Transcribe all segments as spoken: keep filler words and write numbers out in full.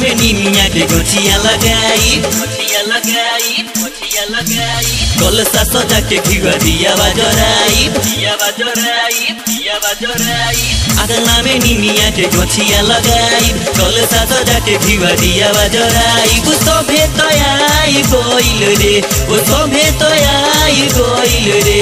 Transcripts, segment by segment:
में निमिया के गोचिया लगाई गोचिया लगाई गोचिया लगाई कलसा सजा के घिवा दिया बजराई दिया बजराई दिया बजराई आंगना में निमिया के गोचिया लगाई कलसा सजा के घिवा दिया बजराई वो सभे तयाई गोइल रे वो सभे तयाई गोइल रे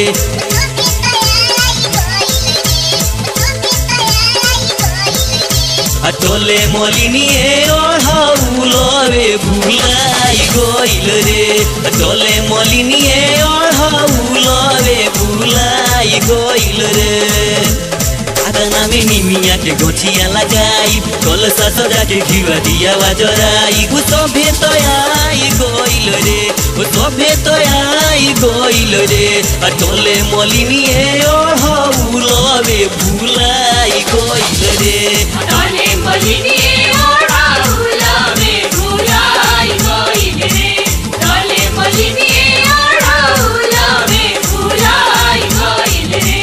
टोले मलिनिए ओढ़ौलवे भुलाई गइल रे टोले मलिनिए ओढ़ौलवे भुलाई गइल रे आंगना में निमिया के गोचिया लगाई कलसा सजा के घिवा दिया बजराई वो सभे तयाई गइल रे वो सभे तयाई गइल रे टोले मलिनिए ओढ़ौलवे भुलाई गइल रे टोले मलिनिए ओढ़ौलवे भुलाई गइल रे टोले मलिनिए ओढ़ौलवे भुलाई गइल रे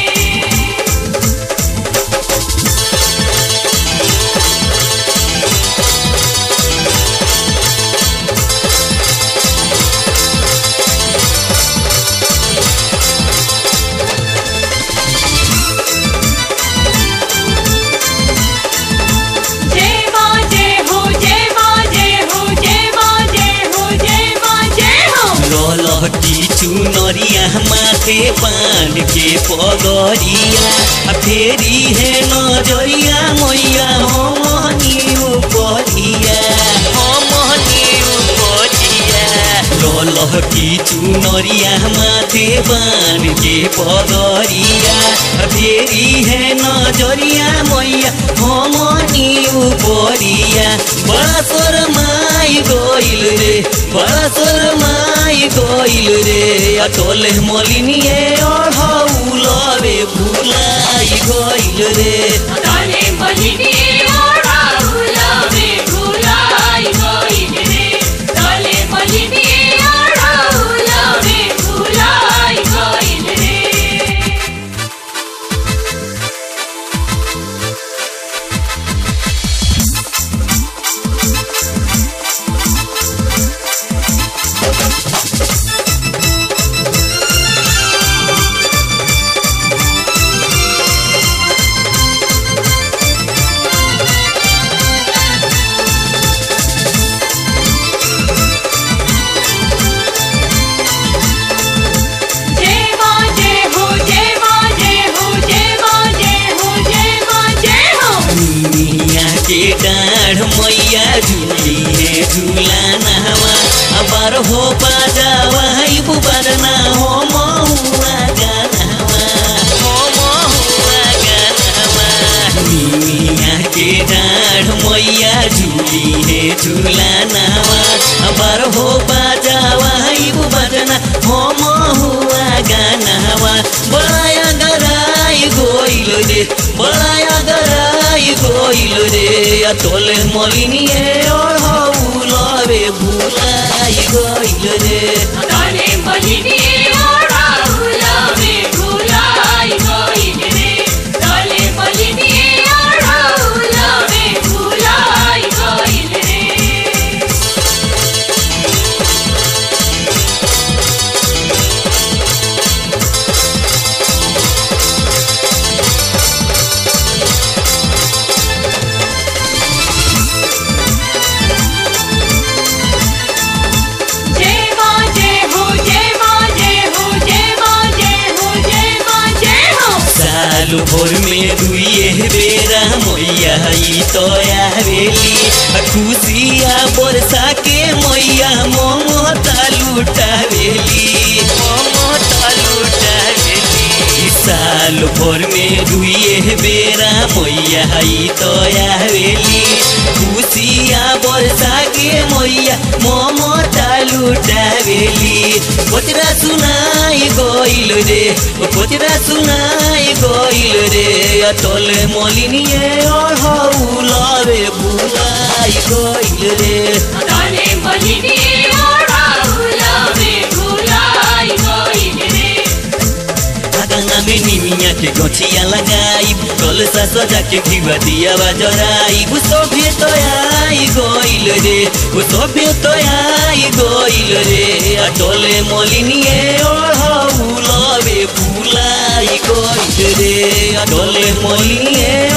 चुनरिया माथे बांध के पगरिया फेरी है नजरिया मैया हमनी उपरिया हमनी उपरिया ललह की चुनरिया माथे बांध के पगरिया फेरी है नजरिया मैया हमनी उपरिया बड़ा शरमाई गइल रे बड़ा शरमाई गइल रे टोले मलिनिए ओढ़ौलवे भुलाई गइल रे टोले मलिनिए ओढ़ौलवे भुलाई गइल रे टोले मलिनिए ओढ़ौलवे भुलाई गइल रे डाढ़ मैया झूली है झूला नहवा अबार हो बाजावा बुबारना हो महुआ गानवा हो महुआ गानवा निमिया के डाढ़ मैया झूली है झूला नहवा अबार हो बाजावा बुबारना हो महुआ गानवा बड़ा गराई गोइल रे बड़ा गराई गोइल रे टोले मलिनिए ओढ़ौलवे भुलाई गइल रे टोले मलिनिए ओढ़ौलवे भुलाई गइल रे टोले मलिनिए ओढ़ौलवे भुलाई गइल रे सालू भोर में दुइए बेरा मैया तो आवेली खुशिया बरसा के मैया ममता लुटावेली ममता लुटावेली साल भोर में दुइए बेरा मैया तो आवेली खुशिया बरसा के मैया ममता लुटावेली पोतरा सुनाई गइल रे पोतरा सुनाई गइल रे टोले मलिनिए ओढ़ौलवे भुलाई गइल रे टोले मलिनिए ओढ़ौलवे भुलाई गइल रे आंगना में निमिया के के गछिया लगाई कलसा सजा के घिवा दिया जराई सभे तो आई गइल रे सभे तो आई गइल रे डोले मलिनिए ओढ़ौलवे फुलाई गइल रे डोले मलिनिए